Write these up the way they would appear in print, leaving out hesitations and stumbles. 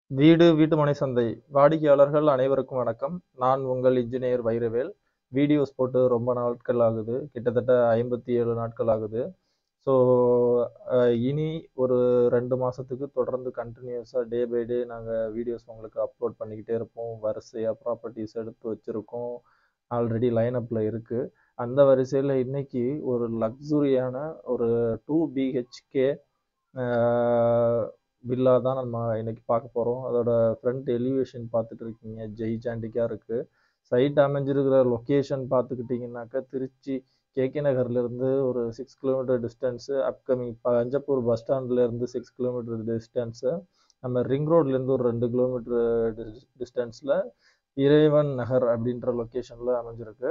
வீடு வீட்டுமனை சந்தை வாடிக்கையாளர்கள் அனைவருக்கும் வணக்கம். நான் உங்கள் இன்ஜினியர் வைரவேல். வீடியோஸ் போட்டு ரொம்ப நாட்கள் ஆகுது, கிட்டத்தட்ட 57 நாட்கள் ஆகுது. ஸோ இனி ஒரு 2 மாதத்துக்கு தொடர்ந்து கண்டினியூஸாக டே பை டே நாங்கள் வீடியோஸ் உங்களுக்கு அப்லோட் பண்ணிக்கிட்டே இருப்போம். வரிசையாக ப்ராப்பர்ட்டிஸ் எடுத்து வச்சுருக்கோம், ஆல்ரெடி லைனப்பில் இருக்குது. அந்த வரிசையில் இன்னைக்கு ஒரு லக்ஸுரியான ஒரு 2 BHK வில்லா தான் நம்ம இன்னைக்கு பார்க்க போகிறோம். அதோட ஃப்ரண்ட் எலிவேஷன் பார்த்துட்டு இருக்கீங்க, ஜெய்ஜாண்டிக்காக இருக்குது. சைட் அமைஞ்சிருக்கிற லொக்கேஷன் பார்த்துக்கிட்டிங்கனாக்கா திருச்சி கேகே நகர்லேருந்து ஒரு 6 kilometre distance, upcoming Panjappur bus ஸ்டாண்ட்லேருந்து 6 கிலோமீட்டர் டிஸ்டன்ஸு, நம்ம ரிங் ரோட்லேருந்து ஒரு 2 கிலோமீட்டர் டிஸ்டன்ஸில் இறைவன் நகர் அப்படின்ற லொக்கேஷனில் அமைஞ்சிருக்கு.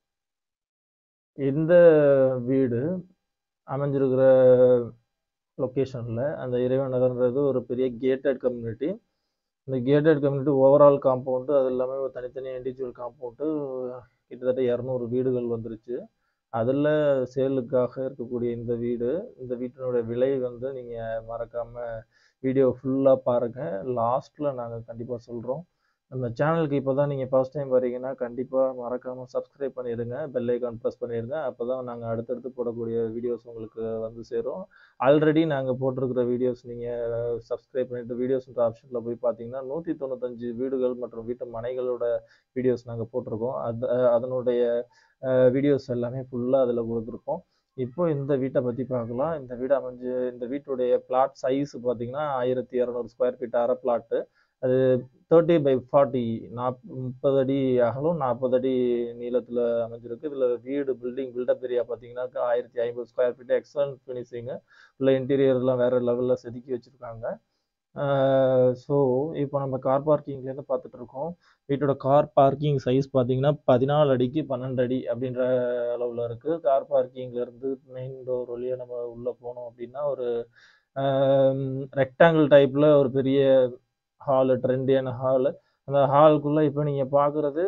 இந்த வீடு அமைஞ்சிருக்கிற லொக்கேஷனில் அந்த இறைவன் நகர்ன்றது ஒரு பெரிய கேட்டட் கம்யூனிட்டி. இந்த கேட்டட் கம்யூனிட்டி ஓவரால் காம்பவுண்டு, அது இல்லாமல் ஒரு தனித்தனியாக இண்டிவிஜுவல் காம்பவுண்டு கிட்டத்தட்ட 200 வீடுகள் வந்துருச்சு. அதில் சேலுக்காக இருக்கக்கூடிய இந்த வீடு, இந்த வீட்டினுடைய விலை வந்து நீங்கள் மறக்காமல் வீடியோ ஃபுல்லாக பாருங்கள். லாஸ்ட்டில் நாங்கள் கண்டிப்பாக சொல்கிறோம். நம்ம சேனலுக்கு இப்போ தான் நீங்கள் ஃபர்ஸ்ட் டைம் வரீங்கன்னா கண்டிப்பாக மறக்காமல் சப்ஸ்கிரைப் பண்ணிடுங்க, பெல் ஐக்கான் ப்ரெஸ் பண்ணிடுங்க. அப்போ தான் நாங்கள் அடுத்தடுத்து போடக்கூடிய வீடியோஸ் உங்களுக்கு வந்து சேரும். ஆல்ரெடி நாங்கள் போட்டிருக்கிற வீடியோஸ் நீங்கள் சப்ஸ்கிரைப் பண்ணிவிட்டு வீடியோஸ்ன்ற ஆப்ஷனில் போய் பார்த்தீங்கன்னா 195 வீடுகள் மற்றும் வீட்டு மனைகளோட வீடியோஸ் நாங்கள் போட்டிருக்கோம். அதனுடைய வீடியோஸ் எல்லாமே ஃபுல்லாக அதில் கொடுத்துருக்கோம். இப்போ இந்த வீட்டை பற்றி பார்க்கலாம். இந்த வீட்டுடைய பிளாட் சைஸ் பார்த்தீங்கன்னா 1200 ஸ்கொயர் ஃபீட் அரை பிளாட்டு. அது 30x40, 30 அடி அகலம், 40 அடி நீளத்தில் அமைஞ்சிருக்கு. இதில் பில்டப் ஏரியா பார்த்தீங்கன்னாக்கா 1050 ஸ்கொயர் ஃபீட், எக்ஸலன்ட் ஃபினிஷிங்கு. உள்ள இன்டீரியர்லாம் வேறு லெவலில் செதுக்கி வச்சுருக்காங்க. ஸோ இப்போ நம்ம கார் பார்க்கிங்லேருந்து பார்த்துட்டு இருக்கோம். வீட்டோட கார் பார்க்கிங் சைஸ் பார்த்தீங்கன்னா 14 அடிக்கு 12 அடி அப்படின்ற அளவில் இருக்குது. கார் பார்க்கிங்லேருந்து மெயின் டோர் வழியாக நம்ம உள்ளே போனோம் அப்படின்னா ஒரு ரெக்டாங்கிள் டைப்பில் ஒரு பெரிய ஹாலு, ட்ரெண்டியான ஹாலு. அந்த ஹாலுக்குள்ளே இப்போ நீங்கள் பார்க்குறது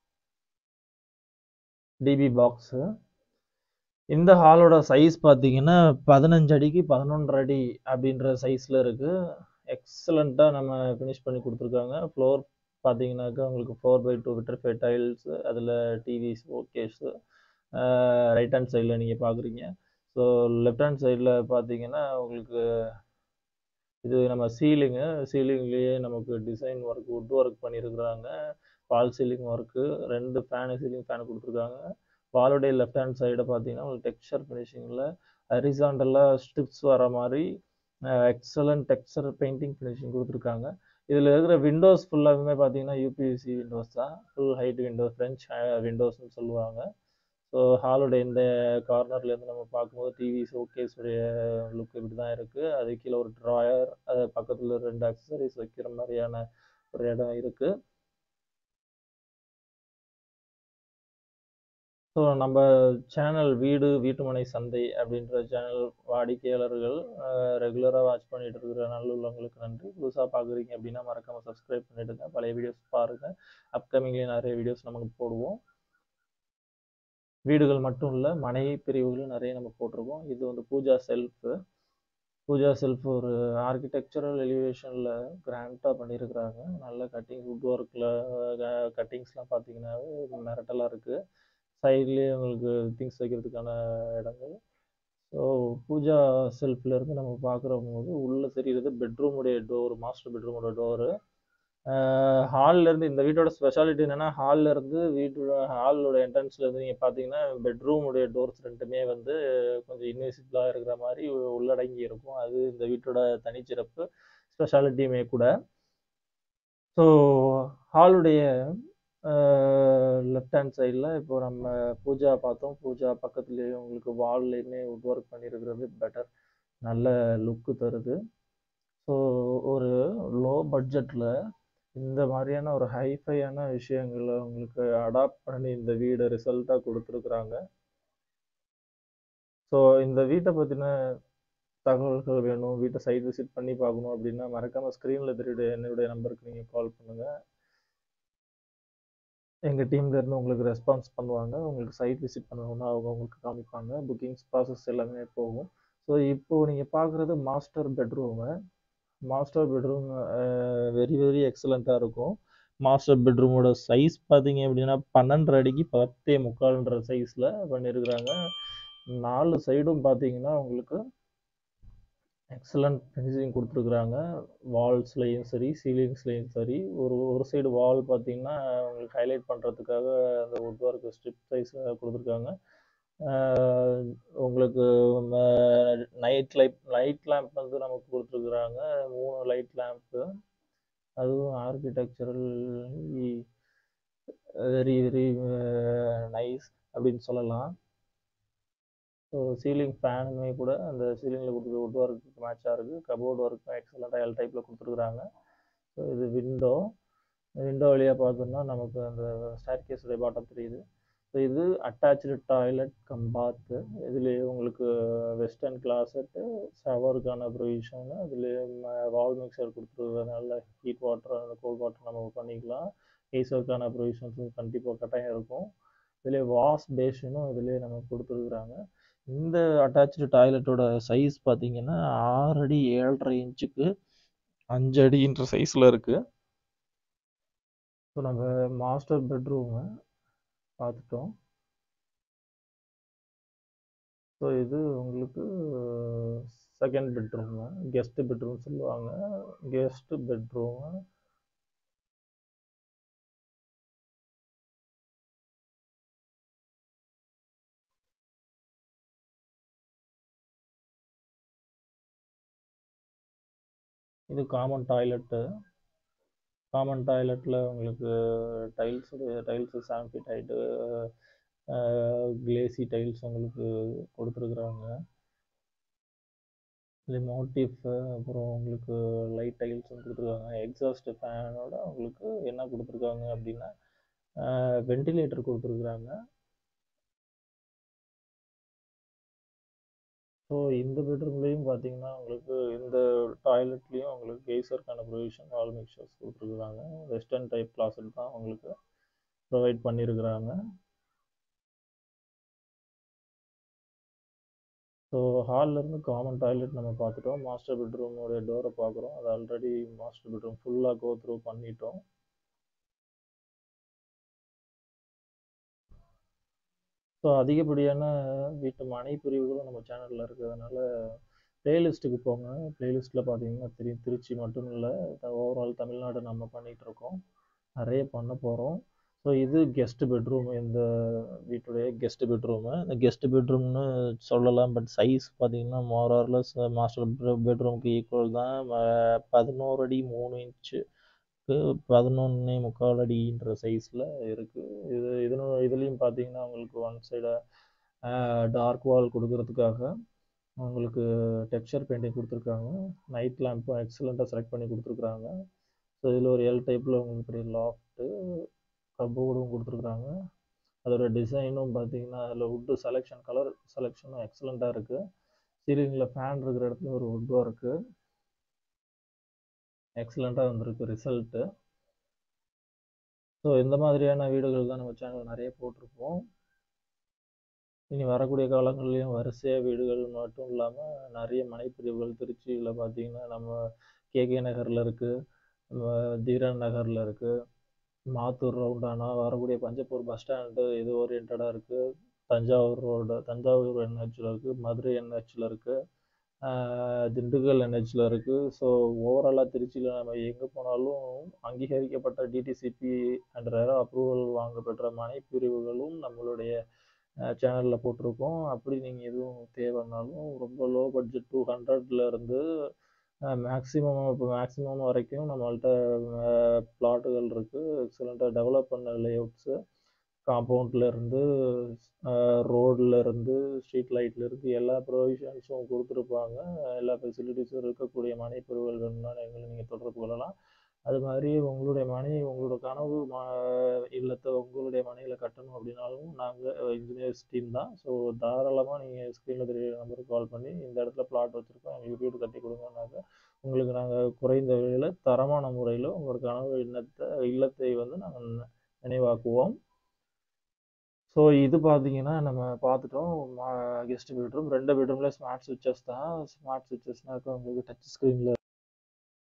டிபி பாக்ஸு. இந்த ஹாலோட சைஸ் பார்த்தீங்கன்னா 15 அடிக்கு 11 அடி அப்படின்ற சைஸில் இருக்குது. எக்ஸலண்ட்டாக நம்ம ஃபினிஷ் பண்ணி கொடுத்துருக்காங்க. ஃப்ளோர் பார்த்தீங்கன்னாக்கா உங்களுக்கு 4x2 விட்ரிஃபை டைல்ஸு, அதில் டிவிஸ், ஓகேஸு ரைட் ஹேண்ட் சைடில் நீங்கள் பார்க்குறீங்க. ஸோ லெஃப்ட் ஹேண்ட் சைடில் பார்த்தீங்கன்னா உங்களுக்கு இது நம்ம சீலிங்லேயே நமக்கு டிசைன் ஒர்க், வுட் ஒர்க் பண்ணியிருக்கிறாங்க. Fall ceiling work, 2 ceiling fan கொடுத்துருக்காங்க. வாலுடைய லெஃப்ட் ஹேண்ட் சைடை பார்த்தீங்கன்னா உங்களுக்கு டெக்ஸ்சர் ஃபினிஷிங்கில் ஹரிசாண்டலாக ஸ்ட்ரிப்ஸ் வர மாதிரி எக்ஸலண்ட் டெக்ஸ்சர் பெயிண்டிங் ஃபினிஷிங் கொடுத்துருக்காங்க. இதில் இருக்கிற விண்டோஸ் ஃபுல்லாகவே பார்த்தீங்கன்னா யூபிவிசி விண்டோஸ் தான். ஃபுல் ஹைட் விண்டோஸ், ஃப்ரெஞ்ச் விண்டோஸ்னு சொல்லுவாங்க. ஸோ ஹாலுடைய இந்த கார்னர்லேருந்து நம்ம பார்க்கும்போது டிவி ஷோகேஸ் உடைய லுக் இப்படி தான் இருக்குது. அது கீழே ஒரு ட்ராயர், அது பக்கத்தில் 2 அக்சசரிஸ் வைக்கிற மாதிரியான ஒரு இடம் இருக்குது. ஸோ நம்ம சேனல் வீட்டுமனை சந்தை அப்படின்ற சேனல் வாடிக்கையாளர்கள் ரெகுலராக வாட்ச் பண்ணிட்டு இருக்கிற நல்லுள்ளவங்களுக்கு நன்றி. புதுசாக பார்க்குறீங்க அப்படின்னா மறக்காமல் சப்ஸ்கிரைப் பண்ணிவிடுங்க, பழைய வீடியோஸ் பாருங்கள். அப்கமிங்லேயே நிறைய வீடியோஸ் நமக்கு போடுவோம். வீடுகள் மட்டும் இல்லை, மனை பிரிவுகளும் நிறைய நம்ம போட்டிருக்கோம். இது வந்து பூஜா செல்ஃப் ஒரு ஆர்கிடெக்சரல் எலிவேஷனில் கிராண்டாக பண்ணியிருக்கிறாங்க. நல்ல கட்டிங், வுட் ஒர்க்கில் கட்டிங்ஸ்லாம் பார்த்தீங்கன்னாவே மிரட்டலாக இருக்குது. சைட்லேயே உங்களுக்கு திங்ஸ் வைக்கிறதுக்கான இடங்கள். ஸோ பூஜா செல்ஃப்லேருந்து நம்ம பார்க்குற போது உள்ளே தெரிகிறது பெட்ரூமுடைய டோர், மாஸ்டர் பெட்ரூமோட டோரு. ஹால்லேருந்து இந்த வீட்டோட ஸ்பெஷாலிட்டி என்னென்னா, ஹாலோட என்ட்ரன்ஸ்லேருந்து நீங்கள் பார்த்தீங்கன்னா பெட்ரூமுடைய டோர்ஸ் ரெண்டுமே வந்து கொஞ்சம் இன்விசிபிளாக இருக்கிற மாதிரி உள்ளடங்கி இருக்கும். அது இந்த வீட்டோட தனிச்சிறப்பு, ஸ்பெஷாலிட்டியுமே கூட. ஸோ ஹாலுடைய லெஃப்ட் ஹேண்ட் சைடில் இப்போ நம்ம பூஜா பார்த்தோம். பூஜா பக்கத்துலேயே உங்களுக்கு வால்லையுமே வுட் ஒர்க் பண்ணியிருக்கிறது பெட்டர், நல்ல லுக்கு தருது. ஸோ ஒரு லோ பட்ஜெட்டில் இந்த மாதிரியான ஒரு ஹைஃபையான விஷயங்களை உங்களுக்கு அடாப்ட் பண்ணி இந்த வீடை ரிசல்ட்டாக கொடுத்துருக்குறாங்க. ஸோ இந்த வீட்டை பற்றின தகவல்கள் வேணும், வீட்டை சைட் விசிட் பண்ணி பார்க்கணும் அப்படின்னா மறக்காமல் ஸ்க்ரீனில் தெரியுது என்னுடைய நம்பருக்கு நீங்கள் கால் பண்ணுங்கள். எங்கள் டீம்லேருந்து உங்களுக்கு ரெஸ்பான்ஸ் பண்ணுவாங்க. உங்களுக்கு சைட் விசிட் பண்ணணும்னா அவங்க உங்களுக்கு காமிப்பாங்க. புக்கிங்ஸ் ப்ராசஸ் எல்லாமே போகும். ஸோ இப்போது நீங்கள் பார்க்குறது master bedroom. Master bedroom very very எக்ஸலண்ட்டாக இருக்கும். மாஸ்டர் பெட்ரூமோட சைஸ் பார்த்தீங்க அப்படின்னா 12 அடிக்கு 10.75ன்ற சைஸில் பண்ணியிருக்கிறாங்க. 4 சைடும் பார்த்தீங்கன்னா உங்களுக்கு எக்ஸலண்ட் ஃபினிஷிங் கொடுத்துருக்குறாங்க. வால்ஸ்லேயும் சரி, சீலிங்ஸ்லேயும் சரி. ஒரு ஒரு சைடு வால் பார்த்தீங்கன்னா உங்களுக்கு ஹைலைட் பண்ணுறதுக்காக அந்த வுட் ஒர்க் ஸ்ட்ரிப் சைஸில் கொடுத்துருக்காங்க. உங்களுக்கு லைட் லேம்ப் வந்து நமக்கு கொடுத்துருக்குறாங்க. 3 லைட் லேம்ப்பு. அதுவும் ஆர்கிடெக்சரல் வெரி வெரி நைஸ் அப்படின்னு சொல்லலாம். ஸோ சீலிங் ஃபேனுமே கூட அந்த சீலிங்கில் கொடுத்துருக்க வுட் ஒர்க்கு மேட்சாக இருக்குது. கபோர்ட் ஒர்க்கும் எக்ஸலண்ட்டாக எல் டைப்பில் கொடுத்துருக்குறாங்க. ஸோ இது விண்டோ வழியாக பார்த்தோம்னா நமக்கு அந்த ஸ்டேர்கேஸுடைய பாட்டம் தெரியுது. ஸோ இது அட்டாச்சு டாய்லெட் கம் பாத்து. இதுலேயே உங்களுக்கு வெஸ்டர்ன் கிளாசெட்டு, ஷவருக்கான ப்ரொவிஷனு, அதுலேயே வால் மிக்சர் கொடுத்துருக்கறதுனால ஹீட் வாட்டர் அந்த கோல்ட் வாட்டர் நம்ம பண்ணிக்கலாம். ஏசருக்கான ப்ரொவிஷன்ஸும் கண்டிப்பாக கட்டாயம் இருக்கும். இதுலேயே வாஷ் பேஷனும் இதுலேயே நமக்கு கொடுத்துருக்குறாங்க. இந்த அட்டாச்சு டாய்லெட்டோட சைஸ் பார்த்தீங்கன்னா 6 அடி 7.5 இன்ச்சுக்கு 5 அடின்ற சைஸில் இருக்குது. ஸோ நம்ம மாஸ்டர் பெட்ரூமை பார்த்துட்டோம். ஸோ இது உங்களுக்கு செகண்ட் பெட்ரூமு, கெஸ்ட் பெட்ரூம் சொல்லுவாங்க. கெஸ்ட் பெட்ரூமு இது காமன் டாய்லெட்டில் உங்களுக்கு tiles 7 feet height glossy tiles உங்களுக்கு கொடுத்துருக்குறாங்க. இது மோட்டிஃப் அப்புறம் உங்களுக்கு லைட் டைல்ஸும் கொடுத்துருக்காங்க. எக்ஸாஸ்ட் ஃபேனோட உங்களுக்கு என்ன கொடுத்துருக்காங்க அப்படின்னா வென்டிலேட்டர் கொடுத்துருக்குறாங்க. ஸோ இந்த பெட்ரூம்லேயும் பார்த்தீங்கன்னா உங்களுக்கு இந்த டாய்லெட்லேயும் உங்களுக்கு கெய்சருக்கான ப்ரொவிஷன் வால் மிக்சர்ஸ் கொடுத்துருக்குறாங்க. வெஸ்டர்ன் டைப் கிளாஸட் தான் உங்களுக்கு ப்ரொவைட் பண்ணியிருக்கிறாங்க. ஸோ ஹால்லேருந்து காமன் டாய்லெட் நம்ம பார்த்துட்டோம். மாஸ்டர் பெட்ரூமோடைய டோரை பார்க்குறோம். அது ஆல்ரெடி மாஸ்டர் பெட்ரூம் ஃபுல்லாக கோ த்ரூ பண்ணிட்டோம். ஸோ அதிகப்படியான வீட்டு மனை பிரிவுகளும் நம்ம சேனலில் இருக்கிறதுனால பிளேலிஸ்ட்டுக்கு போங்க. பிளேலிஸ்ட்டில் பார்த்தீங்கன்னா திருச்சி மட்டும் இல்லை, ஓவரால் தமிழ்நாடு நம்ம பண்ணிகிட்ருக்கோம். நிறைய பண்ண போகிறோம். ஸோ இது கெஸ்ட் பெட்ரூம், இந்த வீட்டுடைய கெஸ்ட் பெட்ரூமு. இந்த கெஸ்ட் பெட்ரூம்னு சொல்லலாம், பட் சைஸ் பார்த்தீங்கன்னா மோரார்லெஸ் மாஸ்டர் பெட்ரூமுக்கு ஈக்குவல் தான். 11 அடி 3 இன்ச்சு 11.25 அடின்ற சைஸில் இருக்குது. இதுலேயும் பார்த்தீங்கன்னா உங்களுக்கு ஒன் சைடு டார்க் வால் கொடுக்கறதுக்காக உங்களுக்கு டெக்ஸ்சர் பெயிண்டிங் கொடுத்துருக்காங்க. நைட் லேம்பும் எக்ஸலண்ட்டாக செலக்ட் பண்ணி கொடுத்துருக்குறாங்க. ஸோ இதில் ஒரு எல் டைப்பில் உங்களுக்கு பெரிய லாஃப்ட்டு கபோர்டும் கொடுத்துருக்குறாங்க. அதோட டிசைனும் பார்த்தீங்கன்னா அதில் வுட்டு செலெக்ஷன், கலர் செலெக்ஷனும் எக்ஸலண்ட்டாக இருக்குது. சீலிங்கில் ஃபேன் இருக்கிற இடத்துல ஒரு வுட் ஒர்க்கு எக்ஸலண்ட்டாக வந்திருக்கு ரிசல்ட்டு. ஸோ இந்த மாதிரியான வீடுகள் தான் நம்ம சேனல் நிறைய போட்டிருப்போம். இனி வரக்கூடிய காலங்கள்லேயும் வரிசையாக வீடுகள் மட்டும் இல்லாமல் நிறைய மனைப்பிரிவுகள் திருச்சியில் பார்த்தீங்கன்னா நம்ம கேகே நகரில் இருக்குது, தீரன் நகரில் இருக்குது, மாத்தூர் ரவுண்டானா, வரக்கூடிய பஞ்சப்பூர் பஸ் ஸ்டாண்டு இது ஓரியன்டாக இருக்குது, தஞ்சாவூர் என்ஹெச்சில் இருக்குது, மதுரை என்ஹெச்சில் இருக்குது, திண்டுக்கல் என்ஹெச்சில் இருக்குது. ஸோ ஓவராலாக திருச்சியில் நம்ம எங்கே போனாலும் அங்கீகரிக்கப்பட்ட டிடிசிபி அண்ட் ரெரா அப்ரூவல் வாங்க பெற்ற மனைப்பிரிவுகளும் நம்மளுடைய சேனலில் போட்டிருக்கோம். அப்படி நீங்கள் எதுவும் தேவைன்னாலும் ரொம்ப லோ பட்ஜெட் 200லேருந்து மேக்ஸிமம் வரைக்கும் நம்மள்கிட்ட பிளாட்டுகள் இருக்குது. எக்ஸலண்ட்டாக டெவலப் பண்ண லேஅவுட்ஸு, காம்பவுண்ட்லேருந்து ரோட்லேருந்து ஸ்ட்ரீட் லைட்லேருந்து எல்லா ப்ரொவிஷன்ஸும் கொடுத்துருப்பாங்க. எல்லா ஃபெசிலிட்டிஸும் இருக்கக்கூடிய மனைப்பிரிவுகள் வேணும்னா எங்களை நீங்கள் தொடர்பு கொள்ளலாம். அது மாதிரி உங்களோட கனவு இல்லத்தை உங்களுடைய மனையில் கட்டணும் அப்படின்னாலும் நாங்கள் இன்ஜினியர்ஸ் டீம் தான். ஸோ தாராளமாக நீங்கள் ஸ்க்ரீனில் தெரிய நம்பருக்கு கால் பண்ணி இந்த இடத்துல பிளாட் வச்சுருக்கோம், எங்களுக்கு வீடு கட்டி கொடுங்கன்னாக்க உங்களுக்கு நாங்கள் குறைந்த விலையில் தரமான முறையில் உங்களோட கனவு இல்லத்தை வந்து நாங்கள் நினைவாக்குவோம். ஸோ இது பார்த்தீங்கன்னா நம்ம பார்த்துட்டோம். கெஸ்ட் பெட்ரூம் 2 பெட்ரூமில் ஸ்மார்ட் சுவிட்சஸ் தான். ஸ்மார்ட் சுவிட்சஸ்னாக்கா உங்களுக்கு டச் ஸ்க்ரீனில்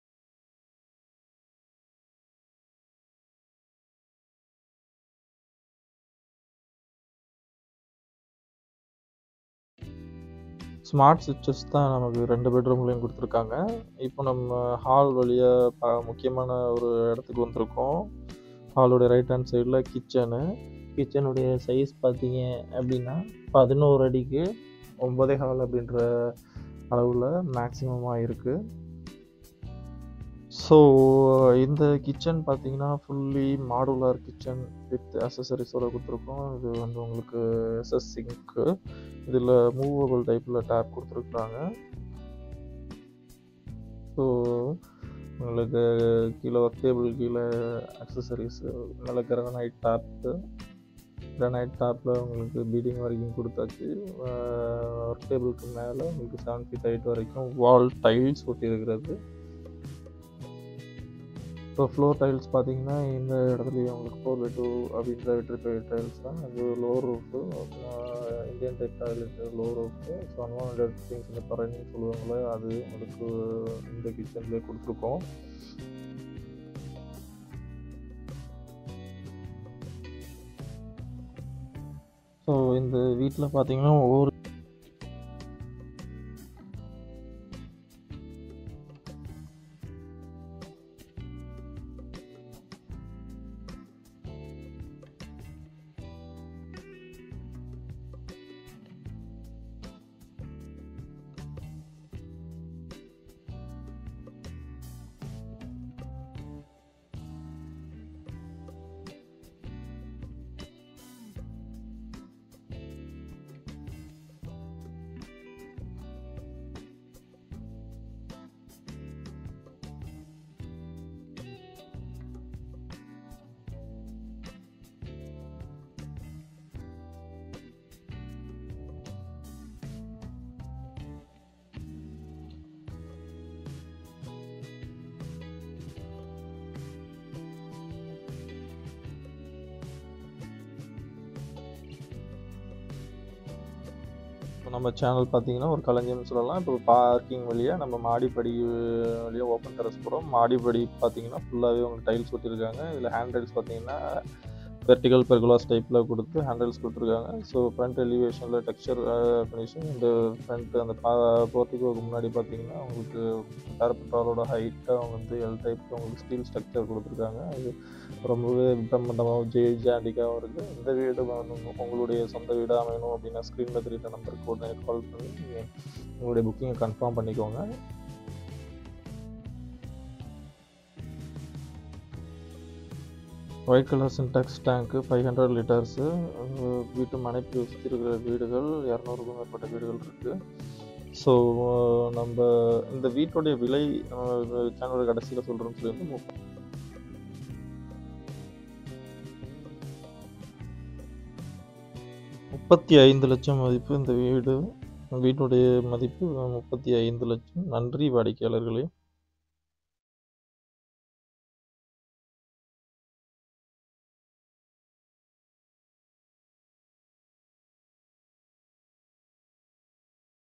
ஸ்மார்ட் சுவிட்சஸ் தான் நமக்கு 2 பெட்ரூம்லேயும் கொடுத்துருக்காங்க. இப்போ நம்ம ஹால் வழியாக முக்கியமான ஒரு இடத்துக்கு வந்திருக்கோம். ஹாலோடைய ரைட் ஹேண்ட் சைடில் கிச்சனுடைய சைஸ் பார்த்தீங்க அப்படின்னா 11 அடிக்கு 9.25 அப்படின்ற அளவில் மேக்ஸிமமாக இருக்குது. ஸோ இந்த கிச்சன் பார்த்தீங்கன்னா ஃபுல்லி மாடுலார் கிச்சன் வித் அசசரிஸோடு கொடுத்துருக்கோம். இது வந்து உங்களுக்கு எஸ்எஸ் சிங்க்கு, இதில் மூவபிள் டைப்பில் டேப் கொடுத்துருக்குறாங்க. ஸோ உங்களுக்கு கீழே ஒர்க் டேபிள் கீழே அக்சசரிஸு, மேலே கிரானைட் டாப்பில் உங்களுக்கு பீடிங் வரைக்கும் கொடுத்தாச்சு. ஒர்க் டேபிளுக்கு மேலே உங்களுக்கு 7 feet ஹைட் வரைக்கும் வால் டைல்ஸ் ஒட்டியிருக்கிறது. இப்போ ஃப்ளோர் டைல்ஸ் பார்த்தீங்கன்னா இந்த இடத்துலையும் உங்களுக்கு 4x2 அப்படின்ற வெட்ரிஃபை டைல்ஸ் தான். அது low roof, Indian type toilet low roof. So unwanted things இந்த பரணின்னு சொல்லுவாங்களே, அது உங்களுக்கு இந்த கிச்சன்லேயே கொடுத்துருக்கோம். ஸோ இந்த வீட்டில் பார்த்தீங்கன்னா ஒவ்வொரு நம்ம சேனல் பார்த்தீங்கன்னா ஒரு களஞ்சியம்னு சொல்லலாம். இப்போ பார்க்கிங் வழியாக நம்ம மாடிப்படி வழியாக ஓப்பன் டெரஸ் போகிறோம். மாடிப்படி பார்த்தீங்கன்னா ஃபுல்லாகவே உங்களுக்கு டைல்ஸ் ஒட்டியிருக்காங்க. இதில் ஹேண்ட் ரைல்ஸ் பார்த்தீங்கன்னா வெர்டிகல் பெர்குலாஸ் டைப்பில் கொடுத்து ஹேண்டில்ஸ் கொடுத்துருக்காங்க. ஸோ ஃப்ரண்ட் எலிவேஷனில் டெக்ஸ்சர் ஃபினிஷிங். இந்த ஃப்ரண்ட் அந்த போர்ட்டிகோக்கு முன்னாடி பார்த்தீங்கன்னா உங்களுக்கு பேரபெட்ராலோட ஹைட்டாக அவங்க வந்து எல் டைப்பில் உங்களுக்கு ஸ்டீல் ஸ்ட்ரக்சர் கொடுத்துருக்காங்க. அது ரொம்பவே பிரம்மாண்டமாகவும் ஜெய்ஜாண்டிக்காகவும் இருக்குது. இந்த வீடு உங்களுடைய சொந்த வீடாக அமையணும் அப்படின்னா ஸ்க்ரீனில் தெரியுற நம்பருக்கு உடனே கால் பண்ணி உங்களுடைய புக்கிங்கை கன்ஃபார்ம் பண்ணிக்கோங்க. White colour Sintex tank 500 litres. வீட்டு மனைப்பு சுற்றி இருக்கிற வீடுகள் 200க்கும் மேற்பட்ட வீடுகள் இருக்குது. ஸோ நம்ம இந்த வீட்டுடைய விலை சேனலோட கடைசியில் சொல்கிறோம்னு சொல்லி 35 லட்சம் மதிப்பு இந்த வீட்டுடைய மதிப்பு 35 லட்சம். நன்றி வாடிக்கையாளர்களே.